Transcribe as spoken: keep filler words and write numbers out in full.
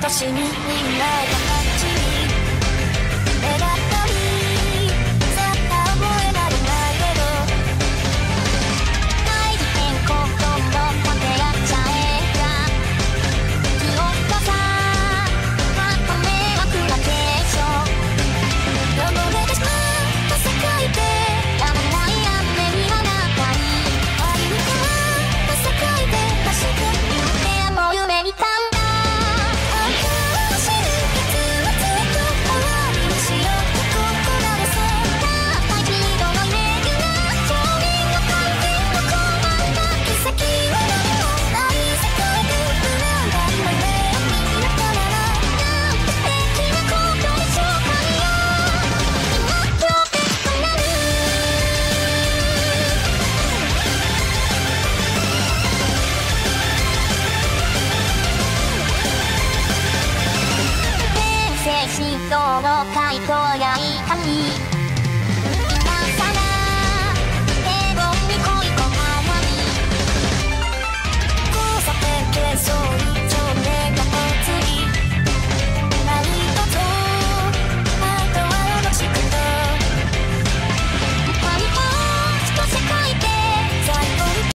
年にみんな形に願ったりさあ覚えられないけど大事変更との立てやっちゃえが記憶がさまとめがくだけでしょ汚れてしまった世界でやまない雨にはなったり歩み変わった世界で走ってみてもう夢見たんだ人の回答やいかに